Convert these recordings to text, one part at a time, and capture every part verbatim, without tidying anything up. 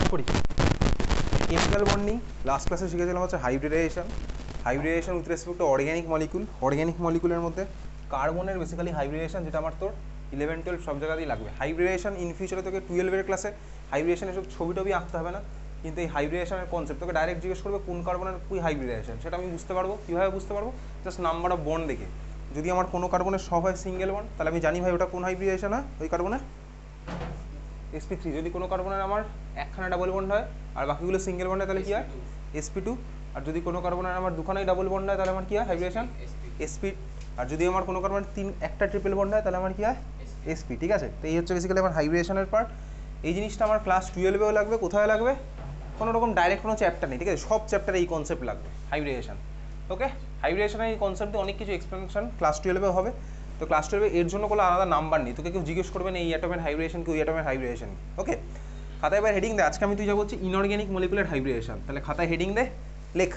করি। Chemical bonding last ক্লাসে শিখেছিলাম হচ্ছে hybridization. Hybridization with respect to organic molecule. Organic মলিকুলের মধ্যে কার্বনের বেসিক্যালি হাইব্রিডাইজেশন, যেটা আমার তোর ইলেভেন টুয়েলভ সব জায়গাতেই লাগবে। হাইব্রিডাইজেশন ইন ফিউচারে তোকে টুয়েলভের ক্লাসে হাইব্রিডাইজেশন এসব ছবি টবি আঁকতে হবে না, কিন্তু এই হাইব্রিডাইজেশনের কনসেপ্ট তোকে ডাইরেক্ট জিজ্ঞেস করবে কোন কার্বনের কি হাইব্রিডাইজেশন, সেটা আমি বুঝতে পারবো। কীভাবে বুঝতে পারবো? জাস্ট নাম্বার অফ বন্ড দেখে। যদি আমার কোনো কার্বনের সব হয় সিঙ্গেল বন্ড, তাহলে আমি জানি ভাই ওটা কোন হাইব্রিডাইজেশন হয় ওই কার্বনের, এস পি থ্রি। যদি কোনো কার্বনের আমার একখানা ডাবল বন্ড হয় আর বাকিগুলো সিঙ্গেল বন্ড হয় তাহলে কী হয়? S P two. আর যদি কোনো কার্বনের আমার দুখানাই ডাবল বন্ড হয় তাহলে আমার কী হয়? হাইব্রিডেশন এস পি। আর যদি আমার কোনো কার্বনের তিন একটা ট্রিপল বন্ড হয় তাহলে আমার কী হয়? S P. ঠিক আছে, তো এই হচ্ছে বেসিক্যালি আমার হাইব্রিডেশনের পার্ট। এই জিনিসটা আমার ক্লাস টুয়েলভেও লাগবে। কোথায় লাগবে? কোনো রকম ডাইরেক্ট কোনো চ্যাপ্টার নেই, ঠিক আছে, সব চ্যাপ্টারে এই কনসেপ্ট লাগবে হাইব্রিডেশন। ওকে, হাইব্রিডেশনের এই কনসেপ্টে অনেক কিছু এক্সপ্লেনেশন ক্লাস টুয়েলভেও হবে। তো ক্লাস টুয়েলভে এর জন্য কোনো আলাদা নাম্বার নেই, তোকে কেউ জিজ্ঞেস করবে না এই অ্যাটমের হাইব্রিডেশন কি, ওই অ্যাটমের হাইব্রিডেশন। ওকে, খাতায় এবার হেডিং দে। আজকে আমি তুই যা বলছি ইনঅর্গ্যানিক মলিকুলার হাইব্রিডেশন, তাহলে খাতায় হেডিং দে, লেখ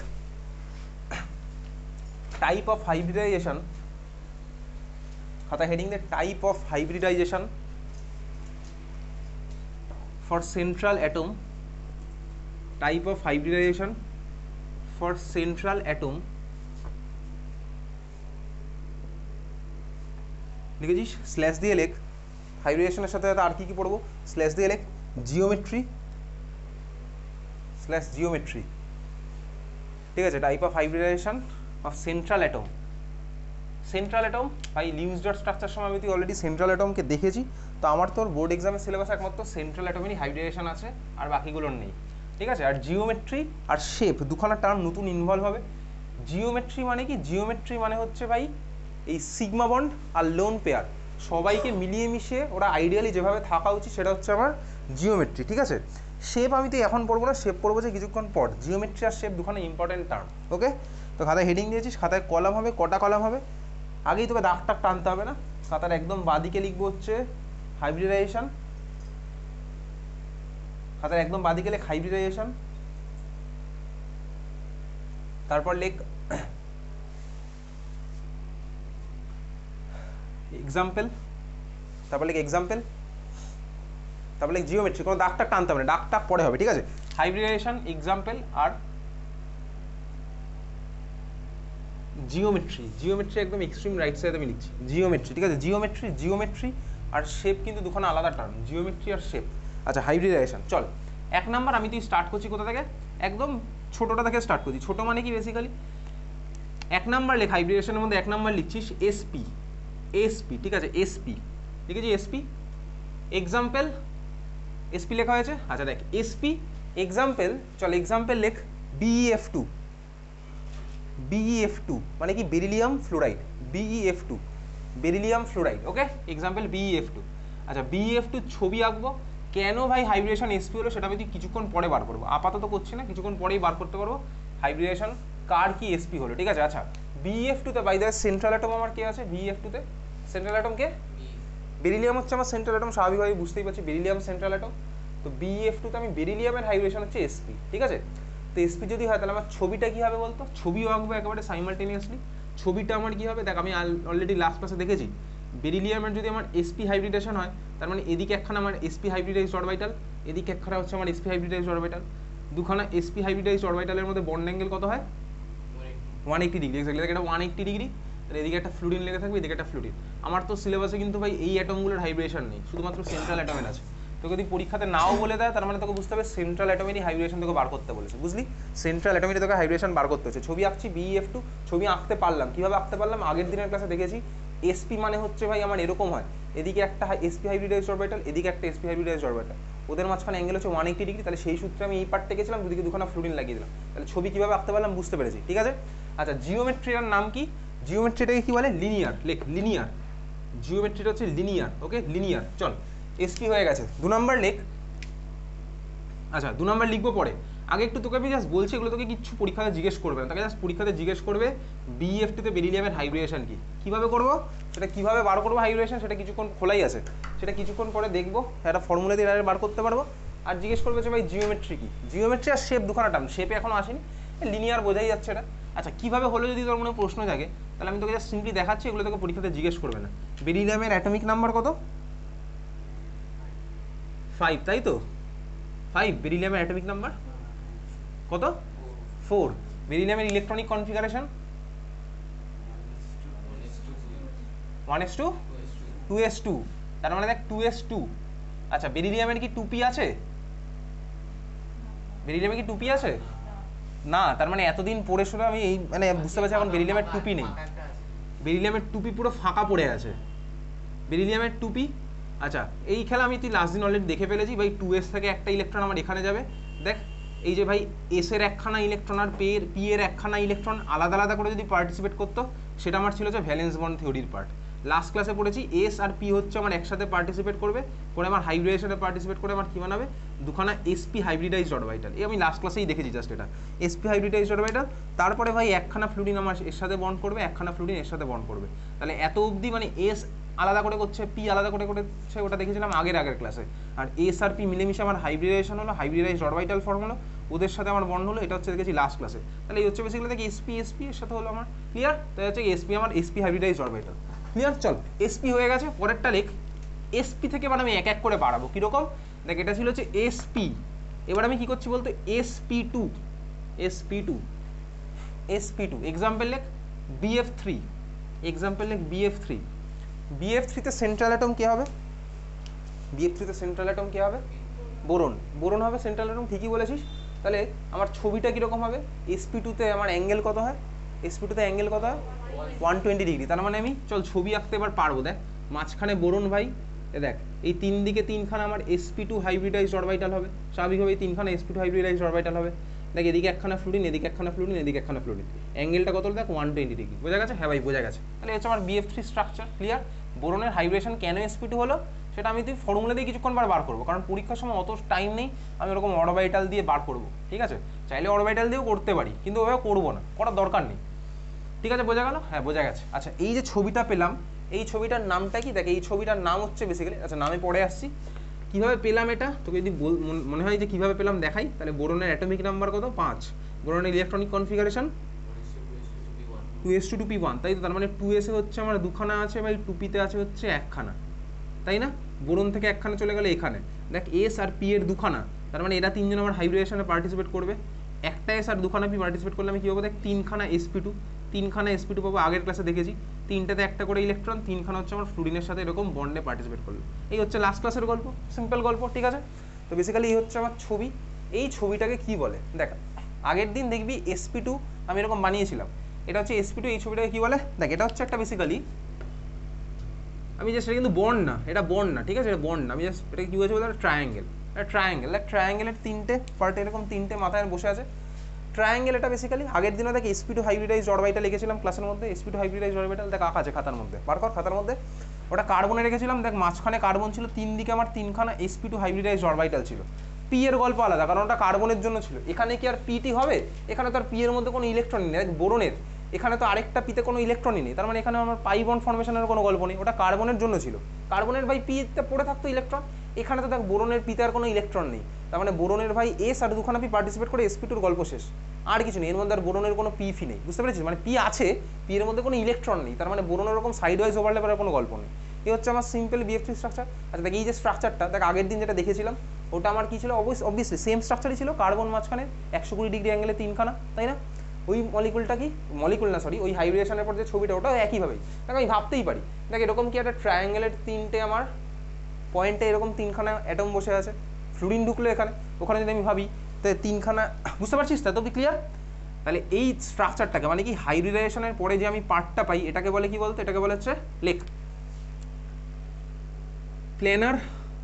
টাইপ অফ হাইব্রিডাইজেশন। খাতায় হেডিং দে type of hybridization for central atom. Type of hybridization for central atom. লিখেছিস? স্ল্যাশ দিয়ে লেখ। হাইব্রিডেশনের সাথে আর কী কী পড়বো? স্ল্যাশ দিয়ে লেখ জিওমেট্রি, স্ল্যাশ জিওমেট্রি। ঠিক আছে, type of hybridization of central atom. Central atom ভাই লিউজ ডট স্ট্রাকচার সময় আমি তুই অলরেডি সেন্ট্রাল অ্যাটমকে দেখেছি। তো আমার তোর বোর্ড এক্সামের সিলেবাস একমাত্র সেন্ট্রাল অ্যাটমেরই হাইব্রিডেশন আছে, আর বাকিগুলোর নেই। ঠিক আছে, আর জিওমেট্রি আর শেপ দুখানা টার্ম নতুন ইনভলভ হবে। জিওমেট্রি মানে কি? জিওমেট্রি মানে হচ্ছে ভাই এই সিগমা বন্ড আর লোন পেয়ার সবাইকে মিলিয়ে মিশিয়ে ওরা আইডিয়ালি যেভাবে থাকা উচিত সেটা হচ্ছে আমার জিওমেট্রি। ঠিক আছে, শেপ আমি তো এখন পড়বো না, শেপ পড়বো যে কিছুক্ষণ পর। জিওমেট্রি আর শেপ দুখানা ইম্পর্টেন্ট টার্ম। ওকে, তো খাতায় হেডিং দিয়েছিস, খাতায় কলাম হবে। কটা কলাম হবে? আগেই তোকে দাগ টাক টানতে হবে না। খাতার একদম বাদিকে লিখবো হচ্ছে হাইব্রিডাইজেশন। খাতার একদম বাদিকে লেখ হাইব্রিডাইজেশন। তারপর লেখ এক্সাম্পল। তারপর লেখ এক্সাম্পল। তারপর লেখ জিওমেট্রি। কোনো দাগ টাক টানতে হবে না, দাগ টাক পরে হবে। ঠিক আছে, হাইব্রিডাইজেশন, এক্সাম্পল আর জিওমেট্রি। জিওমেট্রি একদম এক্সট্রিম রাইট সাইডে আমি লিখছি জিওমেট্রি। ঠিক আছে, জিওমেট্রি, জিওমেট্রি আর শেপ কিন্তু দুখানা আলাদা টার্ম, জিওমেট্রি আর শেপ। আচ্ছা, হাইব্রিডাইজেশন চল। এক নাম্বার আমি তুই স্টার্ট করছি কোথা থেকে? একদম ছোটোটা থেকে স্টার্ট করছি। ছোটো মানে কি? বেসিক্যালি এক নাম্বার লেখ হাইব্রিডেশনের মধ্যে এক নাম্বার লিখছিস এসপি। এসপি, ঠিক আছে, এসপি লিখেছি এসপি। এক্সাম্পল এসপি লেখা হয়েছে। আচ্ছা দেখ এসপি এক্সাম্পল, চল এক্সাম্পল লেখ বিইএফ টু। বিইএফ টু মানে কি? Beryllium fluoride. BEF two beryllium fluoride. Okay, example BEF two. আচ্ছা, বিইএফ টু ছবি আঁকবো। কেন ভাই হাইব্রিডেশন এসপি হলো সেটা আমি তুই কিছুক্ষণ পরে বার করবো, আপাতত করছি না, কিছুক্ষণ পরেই বার করতে পারবো হাইব্রিডেশন কার কি এসপি হলো। ঠিক আছে, আচ্ছা বিইএফ টুতে বাই দ্য সেন্ট্রাল অ্যাটম আমার কে আছে? বিইএফ টুতে সেন্ট্রাল অ্যাটম কে? বেরিলিয়াম হচ্ছে আমার সেন্ট্রাল অ্যাটম, স্বাভাবিকভাবে বুঝতেই পারছি বেরিলিয়াম সেন্ট্রাল অ্যাটম। তো বিইএফ টুতে আমি বেরিলিয়ামের হাইব্রিডেশন হচ্ছে এসপি। ঠিক আছে, তো এসপি যদি হয় তাহলে আমার ছবিটা কী হবে বলতো? ছবিও আঁকবো একেবারে সাইমালটেনিয়াসলি। ছবিটা আমার কী হবে? দেখ আমি অলরেডি লাস্ট ক্লাসে দেখেছি বেরিলিয়ামের যদি আমার এসপি হাইব্রিডেশন হয় তার মানে এদিকে একখানা আমার এসপি হাইব্রিডাইজড অরবিটাল, এদিকে একখানা হচ্ছে আমার এসপি হাইব্রিডাইজড অরবিটাল। দুখানা এসপি হাইব্রিডাইজড অরবিটালের মধ্যে বন্ড অ্যাঙ্গেল কত হয়? One eighty degree. এক্স্যাক্টলি এটা ওয়ান এইট্টি ডিগ্রি। তাহলে এদিকে একটা ফ্লুরিন লেগে থাকবে, এদিকে একটা ফ্লুরিন। আমার তো সিলেবাসে কিন্তু ভাই এই অ্যাটমগুলোর হাইব্রিডেশন নেই, শুধুমাত্র সেন্ট্রাল অ্যাটমের আছে। তোকে যদি পরীক্ষাতে নাও বলে দেয় তার মানে তোকে বুঝতে হবে সেন্ট্রাল অ্যাটমেরই হাইব্রিডেশন তোকে বার করতে বলেছে, বুঝলি? সেন্ট্রাল অ্যাটমেরই তোকে হাইব্রিডেশন বার করতে হচ্ছে। ছবি আঁকছি বিইএফ টু, ছবি আঁকতে পারলাম। কীভাবে আঁকতে পারলাম? আগের দিনের ক্লাসে দেখেছি এসপি মানে হচ্ছে ভাই আমার এরকম হয়, এদিকে একটা এসপি হাইব্রিডাইজড অরবিটাল, এদিকে একটা এসপি হাইব্রিডাইজড অরবিটাল, ওদের মাঝখানে অ্যাঙ্গেল হচ্ছে ওয়ান এইট্টি ডিগ্রি। তাহলে সেই সূত্রে আমি এই পার্টটা গেছিলাম, দুদিকে দুখানা ফ্লুরিন লাগিয়ে দিলাম। তাহলে ছবি কীভাবে আঁকতে পারলাম বুঝতে পেরেছি। ঠিক আছে, আচ্ছা জিওমেট্রিটার নাম কি? জিওমেট্রিটাকে কি বলে? লিনিয়ার। লেখ লিনিয়ার। জিওমেট্রিটা হচ্ছে লিনিয়ার। Okay, linear. চল এসপি হয়ে গেছে। দু নম্বর লেখ। আচ্ছা দু নম্বর লিখবো পরে, আগে একটু তোকে আমি জাস্ট বলছি, এগুলো তোকে কিছু পরীক্ষাতে জিজ্ঞেস করবে না, তাকে জাস্ট পরীক্ষাতে জিজ্ঞেস করবে বিইএফ টুতে বেরিলিয়ামের হাইব্রিডেশন কি, কীভাবে করবো সেটা, কীভাবে বার করবো হাইব্রিডেশন সেটা কিছুক্ষণ খোলাই আছে, সেটা কিছুক্ষণ পরে দেখবো। একটা ফর্মুলা দিয়ে বার করতে পারবো। আর জিজ্ঞেস করবে যে ভাই জিওমেট্রি কি? জিওমেট্রি আর শেপ দুখানা টার্ম, শেপে এখনো আসেনি, লিনিয়ার বোঝাই যাচ্ছে এটা। আচ্ছা কীভাবে হলো যদি তোর মনে প্রশ্ন থাকে তাহলে আমি তোকে জাস্ট সিম্পলি দেখাচ্ছি, এগুলো তোকে পরীক্ষাতে জিজ্ঞেস করবে না। বেরিলিয়ামের অ্যাটমিক নাম্বার কত? ফাইভ, তাই তো? ফাইভ। বেরিলিয়ামের অ্যাটমিক নাম্বার কত? ফোর। বেরিলিয়ামের electronic configuration one S two two S two, তার মানে দেখ টু এস টু। আচ্ছা বেরিলিয়ামের কি টুপি আছে? বেরিলিয়ামে কি টুপি আছে? না, তার মানে এতদিন পড়ে শুনে আমি এই মানে বুঝতে পারছি এখন বেরিলিয়ামের টুপি নেই। বেরিলিয়ামের টুপি পুরো ফাঁকা পড়ে আছে বেরিলিয়ামের টুপি। আচ্ছা এই খেলা আমি তুই লাস্ট দিন অলরেডি দেখে ফেলেছি ভাই। টু এস থেকে একটা ইলেকট্রন আমার এখানে যাবে। দেখ এই যে ভাই এস এর একখানা ইলেকট্রন আর পি এর পি এর একখানা ইলেকট্রন আলাদা আলাদা করে যদি পার্টিসিপেট করতো, সেটা আমার ছিল যে ভ্যালেন্স বন্ড থিওরির পার্ট। লাস্ট ক্লাসে পড়েছি এস আর পি হচ্ছে আমার একসাথে পার্টিসিপেট করবে, করে আমার হাইব্রিডেশনে পার্টিসিপেট করে আমার কী বানাবে? দুখানা এসপি হাইব্রিডাইজড অরবিটাল। এই আমি লাস্ট ক্লাসেই দেখেছি জাস্ট এটা এসপি হাইব্রিডাইজড অরবিটাল। তারপরে ভাই একখানা ফ্লুরিন আমার এর সাথে বন্ড করবে, একখানা ফ্লুরিন এর সাথে বন্ড করবে। তাহলে এত অবধি মানে এস আলাদা করে করছে, পি আলাদা করে করছে, ওটা দেখেছিলাম আগের আগের ক্লাসে। আর এস আর পি মিলেমিশে আমার হাইব্রিডেশন হলো, হাইব্রিডাইজড অরবিটাল ফর্ম হলো, ওদের সাথে আমার বন্ড হলো। এটা হচ্ছে দেখেছি লাস্ট ক্লাসে। তাহলে এই হচ্ছে বেসিক্যালি দেখি এসপি এসপি এর সাথে হলো আমার ক্লিয়ার। তাই হচ্ছে এসপি আমার এসপি হাইব্রিডাইজড অরবিটাল ক্লিয়ার। চল এসপি হয়ে গেছে, পরেরটা লেখ। এসপি থেকে এবার আমি এক এক করে বাড়াবো। কীরকম? দেখ এটা ছিল হচ্ছে এসপি, এবার আমি কি করছি বলতো SP two SP two SP two example লেখ বিএফ থ্রি এক্সাম্পল লেখ বিএফ থ্রি বিএফ থ্রিতে সেন্ট্রাল অ্যাটম কী হবে? বিএফ থ্রিতে সেন্ট্রাল অ্যাটম কী হবে? বোরন। বোরন হবে সেন্ট্রাল অ্যাটম, ঠিকই বলেছিস। তাহলে আমার ছবিটা কীরকম হবে? এসপি টুতে আমার অ্যাঙ্গেল কত হয়? এসপি টুতে অ্যাঙ্গেল কত হয়? One twenty degree. তার মানে আমি চল ছবি আঁকতে এবার পারবো। দেখ মাঝখানে বোরন ভাই, এ দেখ এই তিন দিকে তিনখানা আমার এসপি টু হাইব্রিডাইজড অরবিটাল হবে, স্বাভাবিকভাবে এই তিনখানা এসপি টু হাইব্রিডাইজড অরবিটাল হবে। দেখ এদিকে একখানা ফ্লুরিন, এদিকে একখানা ফ্লুরিন, এদিকে একখানা ফ্লুরিন, অ্যাঙ্গেলটা কত দেখ ওয়ান টোয়েন্টি ডিগ্রি। বোঝা গেছে? হ্যাঁ ভাই বোঝা গেছে। তাহলে হচ্ছে আমার বিএফ থ্রি স্ট্রাকচার ক্লিয়ার। বোরনের হাইব্রিডেশন কেন এসপি টু হলো সেটা আমি তুই ফর্মুলা দিয়ে কিছুক্ষণ বার বার করবো, কারণ পরীক্ষার সময় অত টাইম নেই আমি ওরকম অরবিটাল দিয়ে বার করবো। ঠিক আছে, চাইলে অরবিটাল দিয়েও করতে পারি, কিন্তু ওভাবে করবো না, করার দরকার নেই। ঠিক আছে, বোঝা গেল? হ্যাঁ বোঝা গেছে। আচ্ছা এই যে ছবিটা পেলাম, এই ছবিটার নামটা কি? দেখ এই ছবিটার নাম হচ্ছে বেসিক্যালি, আচ্ছা নামে পড়ে আসছি। কীভাবে পেলাম এটা তোকে যদি মনে হয় যে কীভাবে পেলাম দেখাই, তাহলে বোরনের অ্যাটমিক নাম্বার কত? পাঁচ। বোরনের electronic configuration two S two two P one, তাই তো? তার মানে টু এসে হচ্ছে আমার দুখানা আছে ভাই, টু পিতে আছে হচ্ছে একখানা, তাই না? বোরন থেকে একখানা চলে গেলে এখানে দেখ এস আর পি এর দুখানা, তার মানে এরা তিনজন আমার হাইব্রিডেশনে পার্টিসিপেট করবে। একটা এস আর দুখানা পি পার্টিসিপেট করলে আমি কী পাবো? দেখ তিনখানা এসপি টু, তিনখানা এসপি টু পাবো। আগের ক্লাসে দেখেছি তিনটাতে একটা করে ইলেকট্রন, তিনখানা হচ্ছে আমার ফ্লুরিনের সাথে এরকম বন্ডে পার্টিসিপেট করলো। এই হচ্ছে লাস্ট ক্লাসের গল্প, সিম্পল গল্প। ঠিক আছে, তো বেসিক্যালি এই হচ্ছে আমার ছবি। এই ছবিটাকে কি বলে দেখ, আগের দিন দেখবি এসপি টু আমি এরকম বানিয়েছিলাম, এটা হচ্ছে এসপি টু। এই ছবিটাকে কি বলে দেখ, এটা হচ্ছে একটা বেসিক্যালি আমি জাস্ট, এটা কিন্তু বন্ড না, এটা বন্ড না, ঠিক আছে, এটা বন্ড না। আমি জাস্ট এটা কী বলছি বলতে ট্রায়াঙ্গেল, এটা ট্রায়াঙ্গেল। দেখ ট্রায়াঙ্গেলের তিনটে পার্ট এরকম তিনটে মাথায় বসে আছে। ট্রায়াঙ্গেল এটা বেসিক্যালি আগের দিনে দেখ এসপি টু হাইব্রিডাইজড অরবিটাল লিখেছিলাম ক্লাসের মধ্যে। এসপি টু হাইব্রিডাইজড অরবিটাল দেখ আঁকা আছে খাতার মধ্যে, বার কর খাতার মধ্যে। ওটা কার্বনে রেখেছিলাম। দেখ মাঝখানে কার্বন ছিল, তিন দিকে আমার তিনখানা এসপি টু হাইব্রিডাইজড অরবিটাল ছিল। পি এর গল্প আলাদা, কারণ ওটা কার্বনের জন্য ছিল। এখানে কি আর পিটি হবে? এখানে তো আর পি এর মধ্যে কোনো ইলেকট্রনই নেই। দেখ বোরনের এখানে তো আরেকটা পিতে কোনো ইলেকট্রনই নেই, তার মানে এখানে আমার পাই বন্ড ফর্মেশনের কোনো গল্প নেই। ওটা কার্বনের জন্য ছিল, কার্বনের ভাই পিতে পড়ে থাকতো ইলেকট্রন। এখানে তো দেখ বোরনের পিতে আর কোনো ইলেকট্রন নেই, তার মানে বোরনের ভাই এস আর দুখানা পি পার্টিসিপেট করে এসপি টুর গল্প শেষ, আর কিছু নেই। এর মধ্যে আর বোরনের কোনো পি ফি নেই, বুঝতে পেরেছিস? মানে পি আছে, পি এর মধ্যে কোনো ইলেকট্রন নেই, তার মানে বোরনের রকম সাইড ওয়াইজ ওভারল্যাপের কোনো গল্প নেই। এই হচ্ছে আমার সিম্পল বিএফ থ্রি স্ট্রাকচার। আচ্ছা দেখ এই যে স্ট্রাকচারটা দেখ আগের দিন যেটা দেখেছিলাম ওটা আমার কি ছিল? অবভিয়াসলি সেম স্ট্রাকচারই ছিল, কার্বন মাঝখানে একশো কুড়ি ডিগ্রি অ্যাঙ্গেলে তিনখানা, তাই না? ওই মলিকুলটা কি মলিকুল না সরি ওই হাইব্রিডেশনের পর যে ছবিটা ওটাও একইভাবেই। দেখ আমি ভাবতেই পারি দেখ এরকম কি একটা ট্রায়াঙ্গেলের তিনটে আমার পয়েন্টে এরকম তিনখানা অ্যাটম বসে আছে, ফ্লুরিন ঢুকলো এখানে, ওখানে যদি আমি ভাবি তো তিনখানা, বুঝতে পারছিস তো? তো ক্লিয়ার? তাহলে এই স্ট্রাকচারটাকে মানে কি হাইব্রিডেশনের পরে যে আমি পার্টটা পাই এটাকে বলে কি বলতো? এটাকে বলে হচ্ছে লেখ প্ল্যানার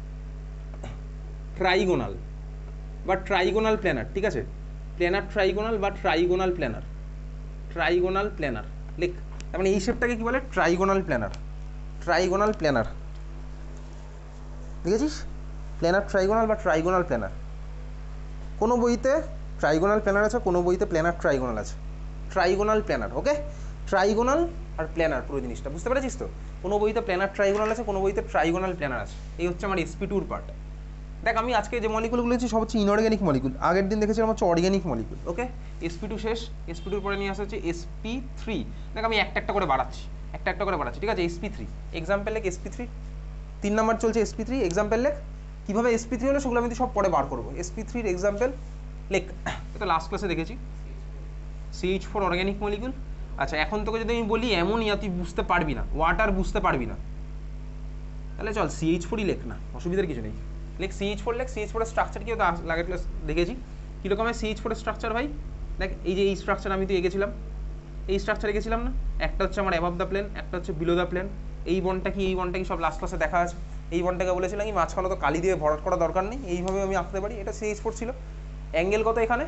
ট্রাইগোনাল বা ট্রাইগোনাল প্ল্যানার। ঠিক আছে, প্ল্যানার ট্রাইগোনাল বা ট্রাইগোনাল প্ল্যানার, ট্রাইগোনাল প্ল্যানার লেখ। তার মানে এই শেপটাকে কি বলে? Trigonal planar, trigonal planar. দেখেছিস? প্ল্যানার ট্রাইগোনাল বা ট্রাইগোনাল প্ল্যানার। কোনো বইতে ট্রাইগোনাল প্ল্যানার আছে, কোনো বইতে প্ল্যানার ট্রাইগোনাল আছে। Trigonal planar, okay? ট্রাইগোনাল আর প্ল্যানার পুরো জিনিসটা বুঝতে পেরেছিস তো? কোনো বইতে প্ল্যানার ট্রাইগোনাল আছে, কোনো বইতে ট্রাইগোনাল প্ল্যানার আছে। এই হচ্ছে আমার এসপি টুর পার্ট। দেখ আমি আজকে যে মলিকুলগুলো দিচ্ছি সব হচ্ছে ইনঅর্গ্যানিক মলিকুল, আগের দিন দেখেছিলাম হচ্ছে organic molecule. Okay, SP two শেষ, এসপি টুর পরে নিয়ে আসা হচ্ছে এসপি থ্রি। দেখ আমি একটা একটা করে বাড়াচ্ছি, একটা একটা করে বাড়াচ্ছি। ঠিক আছে, এসপি থ্রি এক্সাম্পল লেখ, এসপি থ্রি তিন নম্বর চলছে এসপি থ্রি এক্সাম্পল লেখ। কীভাবে এসপি থ্রি হলো সেগুলো আমি সব পরে বার করবো। এসপি থ্রির এক্সাম্পল লেখ, এটা লাস্ট ক্লাসে দেখেছি, সিএইচ ফোর অর্গ্যানিক মলিকুল। আচ্ছা এখন তোকে যদি আমি বলি অ্যামোনিয়া, তুই বুঝতে পারবি না, ওয়াটার বুঝতে পারবি না, তাহলে চল সিএইচ ফোরই লেখ না, অসুবিধার কিছু নেই, লেখ সিএইচ ফোর লেখ। সিএইচ ফোরের স্ট্রাকচার কি হতো আগের ক্লাস দেখেছি, কীরকম হয় সিএইচ ফোরের স্ট্রাকচার ভাই, দেখ এই যে এই স্ট্রাকচার আমি তো এঁকেছিলাম, এই স্ট্রাকচার এঁকেছিলাম না, একটা হচ্ছে আমার অ্যাবভ দ্য প্লেন, একটা হচ্ছে বিলো দ্য প্লেন, এই বনটা কি এই বনটা কি সব লাস্ট ক্লাসে দেখা আছে, এই বনটাকে বলেছিলাম কি মাঝখানে তো কালি দিয়ে ভরাট করা দরকার নেই, এইভাবে আমি আঁকতে পারি, এটা সিএইচ ফোর ছিল। অ্যাঙ্গেল কত এখানে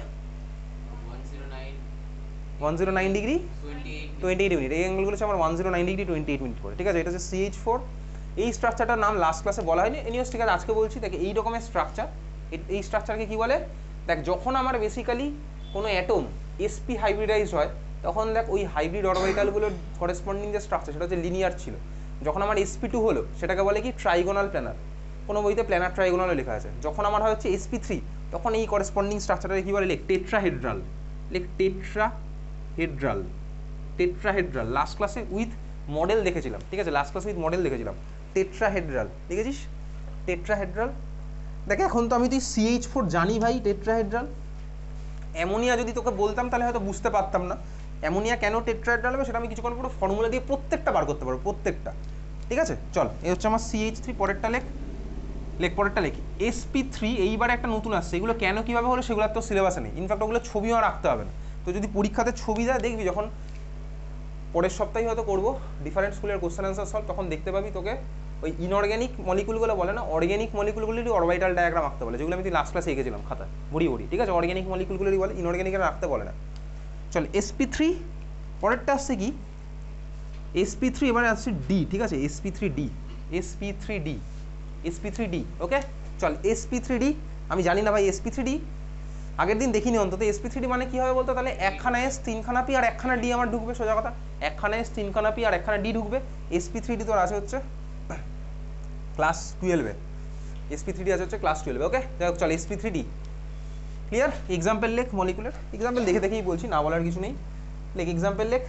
one zero nine degree twenty eight minute, এই অ্যাঙ্গেলগুলো হচ্ছে আমার one zero nine degree twenty eight minute করে, ঠিক আছে, এটা হচ্ছে সিএইচ ফোর। এই স্ট্রাকচারটার নাম লাস্ট ক্লাসে বলা হয়নি, এনিওয়েজ ঠিক আছে আজকে বলছি। দেখ এই রকমের স্ট্রাকচার, এই স্ট্রাকচারকে কী বলে, দেখ যখন আমার বেসিক্যালি কোনো অ্যাটম এসপি হাইব্রিডাইজ হয় তখন দেখ ওই হাইব্রিড অরবিটালগুলোর করেসপন্ডিং যে স্ট্রাকচার সেটা হচ্ছে লিনিয়ার ছিল। যখন আমার এসপি টু হলো সেটাকে বলে কি ট্রাইগোনাল প্ল্যানার, কোনো বইতে প্ল্যানার ট্রাইগোনালও লেখা আছে। যখন আমার হচ্ছে এসপি থ্রি তখন এই করেসপন্ডিং স্ট্রাকচারটাকে কী বলে, লেখ টেট্রাহেড্রাল, লেখ টেট্রাহেড্রাল, টেট্রাহেড্রাল। লাস্ট ক্লাসে উইথ মডেল দেখেছিলাম, ঠিক আছে, লাস্ট ক্লাসে উইথ মডেল দেখেছিলাম, টেট্রাহেড্রাল দেখেছিস, টেট্রাহেড্রাল। দেখ এখন তো আমি তুই সিএইচ ফোর জানি ভাই, টেট্রাহেড্রাল। অ্যামোনিয়া যদি তোকে বলতাম তাহলে হয়তো বুঝতে পারতাম না অ্যামোনিয়া কেন টেট্রাহেড্রাল হবে, সেটা আমি কিছুক্ষণ পুরো ফর্মুলা দিয়ে প্রত্যেকটা বার করতে পারবো, প্রত্যেকটা, ঠিক আছে। চল এই হচ্ছে আমার সিএইচ থ্রি, পরেরটা লেখ, লেখ পরেরটা লেখ এসপি থ্রি। এইবারে একটা নতুন আসছে, এগুলো কেন কীভাবে হলো সেগুলো তো সিলেবাসে নেই, ইনফ্যাক্ট ওগুলো ছবিও রাখতে হবে না। তো যদি পরীক্ষাতে ছবি দেয় দেখবি, যখন পরের সপ্তাহে হয়তো করবো ডিফারেন্ট স্কুলের কোশ্চেন অ্যান্সার সলভ, তখন দেখতে পাবি তোকে ওই ইনঅর্গ্যানিক মলিকুলগুলো বলে না, অর্গ্যানিক মলিকুলগুলোরই অরবিটাল ডায়াগ্রাম আঁকতে বলে, যেগুলো আমি লাস্ট ক্লাসে এঁকেছিলাম খাতা বড়ি বড়ি, ঠিক আছে, অর্গ্যানিক মলিকুলগুলোরই বলে, ইনঅর্গ্যানিকের রাখতে বলে না। চল এসপি থ্রি, পরেরটা আসছে কি এসপি থ্রি, এবারে আসছে ডি, ঠিক আছে, sp three d, sp three d, sp three d, okay. চল এসপি থ্রি ডি, আমি জানি না ভাই এসপি থ্রি ডি, আগের দিন দেখিনি অন্তত। এসপি থ্রি ডি মানে কী হবে বলতো, তাহলে একখানা এস তিনখানা পি আর একখানা ডি আমার ঢুকবে, সোজা কথা, একখানা এস তিনখানা পি আর একখানা ডি ঢুকবে। এসপি থ্রি ডি তোর আছে হচ্ছে ক্লাস টুয়েলভে, এসপি থ্রি ডি আছে হচ্ছে ক্লাস টুয়েলভে, ওকে। যাই হোক চল sp three d clear. Example লেখ মলিকুলার, এক্সাম্পল দেখে দেখেই বলছি, না বলার কিছু নেই, লেখ এক্সাম্পল লেখ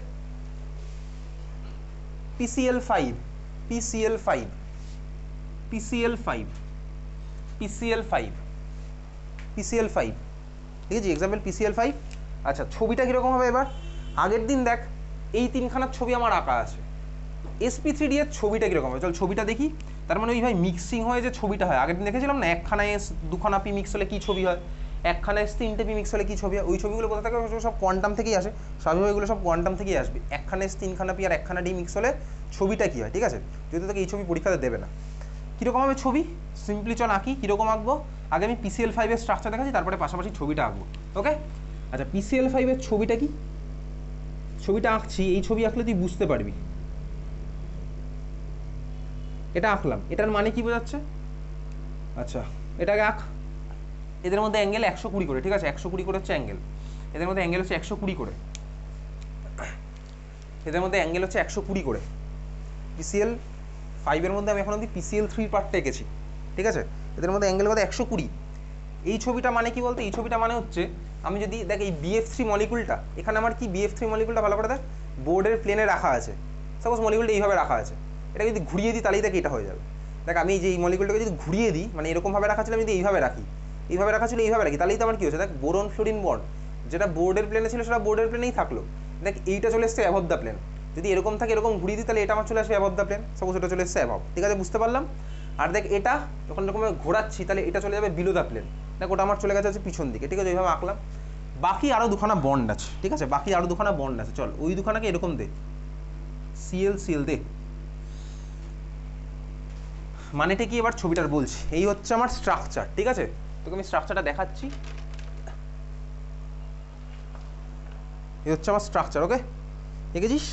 PCl five, PCl five, PCl five, PCl five, PCl five, ঠিক আছে, এক্সাম্পল পিসিএল ফাইভ। আচ্ছা ছবিটা কীরকম হবে এবার, আগের দিন দেখ এই তিনখানার ছবি আমার আঁকা আছে, এসপি থ্রি ডি এর ছবিটা কীরকম হবে, চল ছবিটা দেখি। তার মানে ওই ভাই মিক্সিং হয়ে যে ছবিটা হয়, আগের দিন দেখেছিলাম না, একখানা এস দুখানা পি মিক্স হলে কী ছবি হয়, একখানা এস তিনটে পি মিক্স হলে কী ছবি হয়, ওই ছবিগুলো কোথা থেকে সব কোয়ান্টাম থেকেই আসে, স্বাভাবিক ওইগুলো সব কোয়ান্টাম থেকেই আসবে। একখানা এস তিনখানা পি আর একখানা ডি মিক্স হলে ছবিটা কী হয়, ঠিক আছে, যদি তোকে এই ছবি পরীক্ষাতে দেবে না। কীরকম হবে ছবি, সিম্পলি চল আঁকি, কীরকম আঁকবো, আগে আমি পিসিএল ফাইভের স্ট্রাকচার দেখাচ্ছি, তারপরে পাশাপাশি ছবিটা আঁকবো, ওকে। আচ্ছা পিসিএল ফাইভের ছবিটা কি, ছবিটা আঁকছি, এই ছবি আঁকলে তুই বুঝতে পারবি, এটা আঁকলাম, এটার মানে কি বোঝাচ্ছে, আচ্ছা এটাকে আঁক। এদের মধ্যে অ্যাঙ্গেল একশো কুড়ি করে, ঠিক আছে, একশো কুড়ি করে হচ্ছে অ্যাঙ্গেল, এদের মধ্যে অ্যাঙ্গেল হচ্ছে একশো কুড়ি করে, এদের মধ্যে অ্যাঙ্গেল হচ্ছে একশো কুড়ি করে। পিসিএল ফাইভের মধ্যে আমি এখন অব্দি পিসিএল থ্রির পার্টটা এঁকেছি, ঠিক আছে, এদের মধ্যে অ্যাঙ্গেল কত একশো কুড়ি। এই ছবিটা মানে কি বলতো, এই ছবিটা মানে হচ্ছে আমি যদি দেখ এই বিএফ থ্রি মলিকুলটা, এখানে আমার কি বিএফ থ্রি মলিকুলটা ভালো করে দেখ বোর্ডের প্লেনে রাখা আছে, সাপোজ মলিকুলটা এইভাবে রাখা আছে, এটা যদি ঘুরিয়ে দিই তাহলেই দেখ এটা হয়ে যাবে। দেখ আমি যে এই মলিকুলটাকে যদি ঘুরিয়ে দিই, মানে এরকমভাবে রাখা ছিল, আমি যদি এইভাবে রাখি, এইভাবে রাখা ছিল এইভাবে রাখি, তাহলেই তো আমার কী হচ্ছে, দেখ বোরন ফ্লোরিন বন্ড যেটা বোর্ডের প্লেনে ছিল সেটা বোর্ডের প্লেনেই থাকলো, দেখ এইটা চলে এসছে অ্যাবভ দ্য প্লেন, যদি এরকম থাকে এরকম ঘুরিয়ে দিই তাহলে এটা আমার চলে আসবে অ্যাবভ দ্য প্লেন, সাপোজ এটা চলে এসছে অ্যাবভ, ঠিক আছে, বুঝতে পারলাম। আর দেখ এটা যখন এরকম ঘোরাচ্ছি তাহলে এটা চলে যাবে বিলো দ্য প্লেন, দেখ ওটা আমার চলে গেছে হচ্ছে পিছন দিকে, ঠিক আছে, এইভাবে আঁকলাম। বাকি আরও দুখানা বন্ড আছে, ঠিক আছে, বাকি আরও দুখানা বন্ড আছে, চল ওই দুখানাকে এরকম দে, সিএল সিএল দে, মানেটা কি এবার ছবিটার বলছি। এই হচ্ছে আমার স্ট্রাকচার, ঠিক আছে, তোকে আমি স্ট্রাকচারটা দেখাচ্ছি, এই হচ্ছে আমার স্ট্রাকচার, ওকে, দেখেছিস।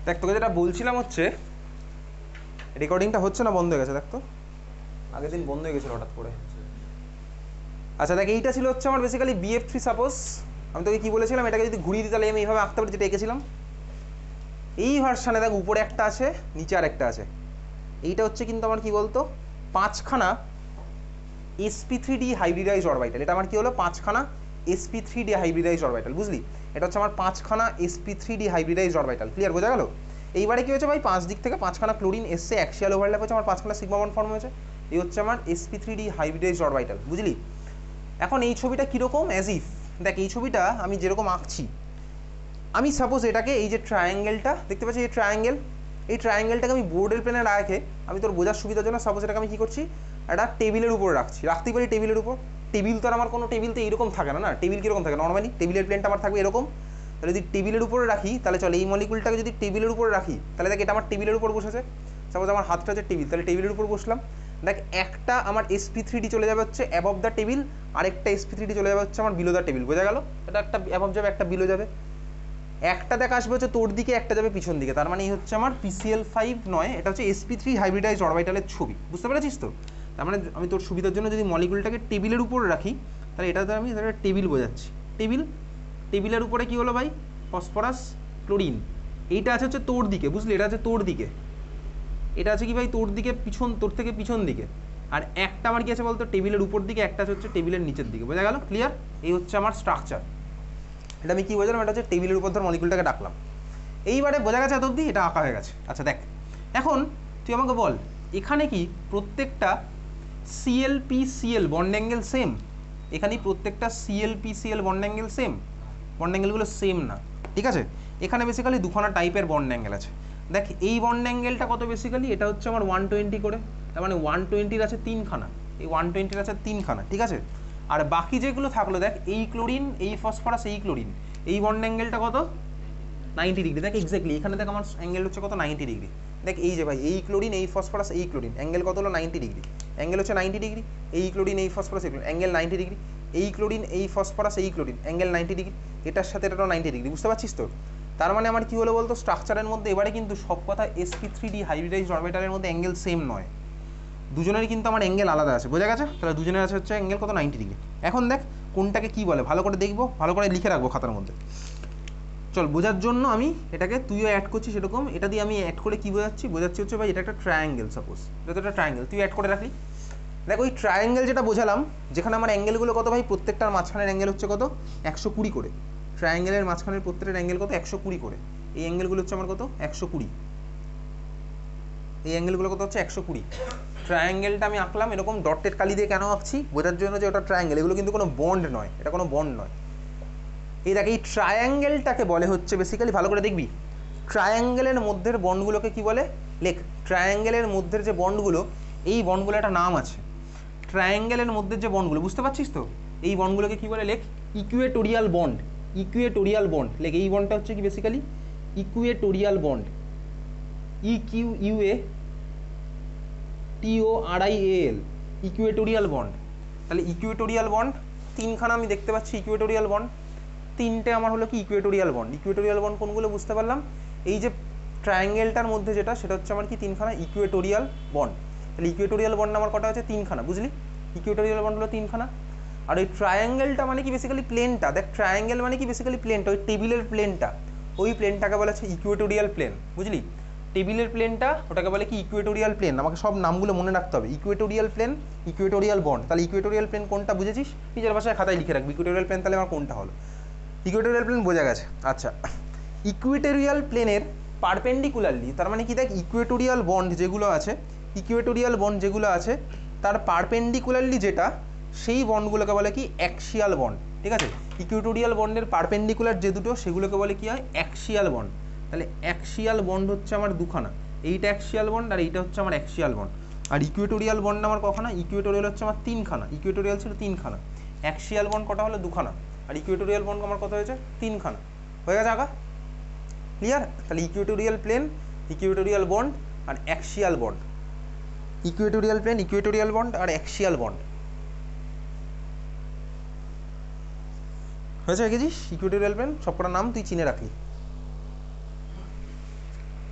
দেখ তোকে যেটা বলছিলাম হচ্ছে, রেকর্ডিংটা হচ্ছে না বন্ধ হয়ে গেছে, দেখ তো আগের দিন বন্ধ হয়ে গেছিলো হঠাৎ করে। আচ্ছা দেখ, এইটা ছিল হচ্ছে আমার বেসিক্যালি বিএফ থ্রি। সাপোজ আমি তোকে কি বলেছিলাম, এটাকে যদি ঘুরিয়ে দিই তাহলে আমি এইভাবে আঁকতে পারি, যেটা এঁকেছিলাম। এই ভার্সানে দেখ উপরে একটা আছে, নিচে আর একটা আছে। এইটা হচ্ছে কিন্তু আমার কি বলতো, পাঁচখানা sp three d hybridize orbital. এটা আমার কি হলো, পাঁচখানা sp three d hybridize orbital, বুঝলি? এটা হচ্ছে আমার পাঁচখানা sp three d hybridize orbital. Clear, বোঝা গেল? এইবারে কি হয়েছে ভাই, পাঁচ দিক থেকে পাঁচখানা ক্লোরিন এসছে, অ্যাক্সিয়াল ওভারল্যাপ হচ্ছে, আমার পাঁচখানা সিগমা বন্ড ফর্ম হয়েছে। এই হচ্ছে আমার sp three d hybridize orbital, বুঝলি? এখন এই ছবিটা কীরকম, অ্যাজ ইফ দেখ এই ছবিটা আমি যেরকম আঁকছি, আমি সাপোজ এটাকে, এই যে ট্রায়াঙ্গেলটা দেখতে পাচ্ছি, এই ট্রায়াঙ্গেল, এই ট্রায়াঙ্গেলটাকে আমি বোর্ডের প্লেনে রাখে, আমি তোর বোঝার সুবিধার জন্য সাপোজ এটাকে আমি কী করছি, একটা টেবিলের উপরে রাখছি, রাখতেই পারি টেবিলের উপর। টেবিল তো আর আমার কোনো টেবিল তো এইরকম থাকে না, না টেবিল কীরকম থাকে নর্মালি, টেবিলের প্লেনটা আমার থাকবে এরকম। তাহলে যদি টেবিলের উপরে রাখি তাহলে চলে, এই মলিকুলটাকে যদি টেবিলের উপরে রাখি তাহলে দেখ এটা আমার টেবিলের উপর বসেছে। সাপোজ আমার হাতটা হচ্ছে টেবিল, তাহলে টেবিলের উপর বসলাম। দেখ একটা আমার এসপি থ্রি ডি চলে যাবে হচ্ছে অ্যাবভ দ্য টেবিল, আরেকটা এসপি থ্রি ডি চলে যাবে হচ্ছে আমার বিলো দ্য টেবিল, বোঝা গেল? এটা একটা অ্যাবভ যাবে, একটা বিলো যাবে। একটা দেখ আসবে হচ্ছে তোর দিকে, একটা যাবে পিছন দিকে। তার মানে এই হচ্ছে আমার পিসিএল ফাইভ নয়, এটা হচ্ছে এসপি থ্রি হাইব্রিডাইজ অরবিটালের ছবি, বুঝতে পেরেছিস তো? তার মানে আমি তোর সুবিধার জন্য যদি মলিকুলটাকে টেবিলের উপর রাখি তাহলে এটাতে আমি টেবিল বোঝাচ্ছি। টেবিল, টেবিলের উপরে কি হলো ভাই, ফসফরাস ক্লোরিন। এইটা আছে হচ্ছে তোর দিকে, বুঝলি? এটা আছে তোর দিকে, এটা আছে কি ভাই তোর দিকে, পিছন, তোর থেকে পিছন দিকে। আর একটা আমার কি আছে বলতো, টেবিলের উপর দিকে, একটা হচ্ছে টেবিলের নিচের দিকে, বোঝা গেল? ক্লিয়ার? এই হচ্ছে আমার স্ট্রাকচার। এটা আমি কী বোঝালাম, এটা হচ্ছে টেবিলের উপর ধর মলিকুলটাকে ডাকলাম। এইবারে বোঝা গেছে এত অবধি, এটা আঁকা হয়ে গেছে। আচ্ছা দেখ, এখন তুই আমাকে বল, এখানে কি প্রত্যেকটা Cl P Cl bond angle same? এখানে প্রত্যেকটা Cl P Cl bond angle same? Bond অ্যাঙ্গেলগুলো সেম না, ঠিক আছে? এখানে বেসিক্যালি দুখানা টাইপের বন্ড অ্যাঙ্গেল আছে। দেখ এই বন্ড অ্যাঙ্গেলটা কত বেসিক্যালি, এটা হচ্ছে আমার ওয়ান টোয়েন্টি করে, তার মানে ওয়ান টোয়েন্টির আছে তিনখানা, এই ওয়ান টোয়েন্টির আছে তিনখানা, ঠিক আছে? আর বাকি যেগুলো থাকলো দেখ, এই ক্লোরিন, এই ফসফরাস, এই ক্লোরিন, এই বন্ড অ্যাঙ্গেলটা কত, নাইনটি ডিগ্রি। দেখ এক্স্যাক্টলি এখানে দেখ আমার অ্যাঙ্গেল হচ্ছে কত, নাইনটি ডিগ্রি। দেখ এই যে ভাই, এই ক্লোরিন, এই ফসফরাস, এই ক্লোরিন, অ্যাঙ্গেল কত হলো, নাইনটি ডিগ্রি। অ্যাঙ্গেল হচ্ছে নাইনটি ডিগ্রি। এই ক্লোরিন, এই ফসফরাস, এই ক্লোরিন, অ্যাঙ্গেল নাইনটি ডিগ্রি। এই ক্লোরিন, এই ফসফরাস, এই ক্লোরিন, অ্যাঙ্গেল নাইনটি ডিগ্রি। এটার সাথে এটাও নাইনটি ডিগ্রি, বুঝতে পারছিস তো? তার মানে আমার কী হলো বলতো, স্ট্রাকচারের মধ্যে এবারে কিন্তু সব কথা এসপি থ্রি ডি হাইব্রিডাইজড অরবিটালের মধ্যে অ্যাঙ্গেল সেম নয়, দুজনেরই কিন্তু আমার অ্যাঙ্গেল আলাদা আছে, বোঝা গেছে? তাহলে দুজনের আছে হচ্ছে অ্যাঙ্গেল কত, নাইনটি ডিগ্রি। এখন দেখ কোনটাকে কী বলে ভালো করে দেখবো, ভালো করে লিখে রাখবো খাতার মধ্যে। চল বোঝার জন্য আমি এটাকে, তুইও অ্যাড করছিস এরকম, এটা দিয়ে আমি অ্যাড করে কী বোঝাচ্ছি, বোঝাচ্ছি হচ্ছে ভাই এটা একটা ট্রায়াঙ্গেল। সাপোজ এটা একটা ট্রায়াঙ্গেল, তুই অ্যাড করে রাখলি। দেখ ওই ট্রায়াঙ্গেল যেটা বোঝালাম, যেখানে আমার অ্যাঙ্গেলগুলো কত ভাই, প্রত্যেকটার মাঝখানের অ্যাঙ্গেল হচ্ছে কত, একশো কুড়ি করে। ট্রায়াঙ্গেলের মাঝখানের প্রত্যেকটার অ্যাঙ্গেল কত, একশো কুড়ি করে। এই অ্যাঙ্গেলগুলো হচ্ছে আমার কত, একশো কুড়ি। এই অ্যাঙ্গেলগুলো কত হচ্ছে, একশো কুড়ি। ট্রায়াঙ্গেলটা আমি আঁকলাম এরকম ডটেড কালি দিয়ে, কেন আঁকছি, বোঝার জন্য যে ওটা ট্রায়াঙ্গেল, এগুলো কিন্তু কোনো বন্ড নয়, এটা কোনো বন্ড নয়। এই দেখ এই ট্রায়াঙ্গেলটাকে বলে হচ্ছে বেসিক্যালি, ভালো করে দেখবি, ট্রায়াঙ্গেলের মধ্যের বন্ডগুলোকে কি বলে, লেখ। ট্রায়াঙ্গেলের মধ্যের যে বন্ডগুলো, এই বন্ডগুলো একটা নাম আছে। ট্রায়াঙ্গেলের মধ্যে যে বন্ডগুলো, বুঝতে পারছিস তো, এই বন্ডগুলোকে কি বলে, লেখ। ইকুয়েটোরিয়াল বন্ড, ইকুয়েটোরিয়াল বন্ড লেখ। এই বন্ডটা হচ্ছে কি basically equatorial bond, E Q U A T O R I A L, equatorial bond. তাহলে ইকুয়েটোরিয়াল বন্ড তিনখানা আমি দেখতে পাচ্ছি, ইকুয়েটোরিয়াল বন্ড তিনটে আমার হলো কি, ইকুয়েটোরিয়াল বন্ড। ইকুয়েটোরিয়াল বন্ড কোনগুলো বুঝতে পারলাম, এই যে ট্রায়াঙ্গেলটার মধ্যে যেটা, সেটা হচ্ছে আমার কি, তিনখানা ইকুয়েটোরিয়াল বন্ড। তাহলে ইকুয়েটোরিয়াল বন্ড আমার কটা হচ্ছে, তিনখানা, বুঝলি? ইকুয়েটোরিয়াল বন্ড হলো তিনখানা। আর ওই ট্রায়াঙ্গেলটা মানে কি বেসিক্যালি প্লেনটা, দেখ ট্রায়াঙ্গেল মানে কি বেসিক্যালি প্লেনটা, ওই টেবিলের প্লেনটা, ওই প্লেনটাকে বলা হচ্ছে ইকুয়েটোরিয়াল প্লেন, বুঝলি? টেবিলের প্লেনটা ওটাকে বলে কি, ইকুয়েটোরিয়াল প্লেন। আমাকে সব নামগুলো মনে রাখতে হবে, ইকুয়েটোরিয়াল প্লেন, ইকুয়েটোরিয়াল বন্ড। তাহলে ইকুয়েটোরিয়াল প্লেন কোনটা বুঝেছিস, নিজের ভাষায় খাতায় লিখে রাখবি, ইকুয়েটোরিয়াল প্লেন তাহলে আমার কোনটা হলো, ইকুয়েটোরিয়াল প্লেন বোঝা গেছে। আচ্ছা, ইকুয়েটোরিয়াল প্লেনের পারপেন্ডিকুলারলি, তার মানে কি দেখ, ইকুয়েটোরিয়াল বন্ড যেগুলো আছে, ইকুয়েটোরিয়াল বন্ড যেগুলো আছে তার পারপেন্ডিকুলারলি যেটা, সেই বন্ডগুলোকে বলে কি, অ্যাক্সিয়াল বন্ড, ঠিক আছে? ইকুয়েটোরিয়াল বন্ডের পারপেন্ডিকুলার যে দুটো, সেগুলোকে বলে কি হয়, অ্যাক্সিয়াল বন্ড। তাহলে অ্যাক্সিয়াল বন্ড হচ্ছে আমার দুখানা, এইটা অ্যাক্সিয়াল বন্ড আর এইটা হচ্ছে আমার অ্যাক্সিয়াল বন্ড। আর ইকুয়েটোরিয়াল বন্ড আমার কখানা, ইকুয়েটোরিয়াল হচ্ছে আমার তিনখানা, ইকুয়েটোরিয়াল ছিল তিনখানা, অ্যাক্সিয়াল বন্ড কটা হলো, দুখানা। আর ইকুয়েটোরিয়াল বন্ড আমার কত হয়েছে, তিনখানা। হয়ে গেছে আঁকা, ক্লিয়ার? তাহলে ইকুয়েটোরিয়াল প্লেন, ইকুয়েটোরিয়াল বন্ড আর axial bond, equatorial plane, equatorial bond আর অ্যাক্সিয়াল বন্ড। হয়েছে, গেছিস? ইকুয়েটোরিয়াল প্লেন সবকটা নাম তুই চিনে রাখলি।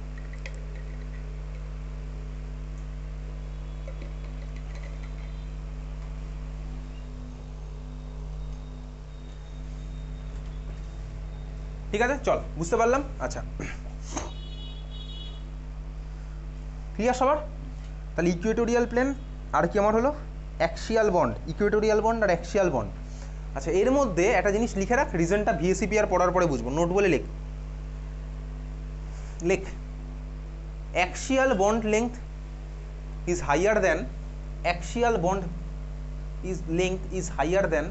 ঠিক আছে, চল বুঝতে পারলাম। আচ্ছা ক্লিয়ার সবার? তাহলে ইকুয়েটোরিয়াল প্লেন আর কি আমার হলো অ্যাক্সিয়াল বন্ড, ইকুয়েটোরিয়াল বন্ড আর অ্যাক্সিয়াল বন্ড। আচ্ছা এর মধ্যে একটা জিনিস লিখে রাখ, রিজনটা ভিএসিপিআর পড়ার পরে বুঝবো, নোট বলে লেখ লেখ axial bond length is higher than axial bond is length is higher than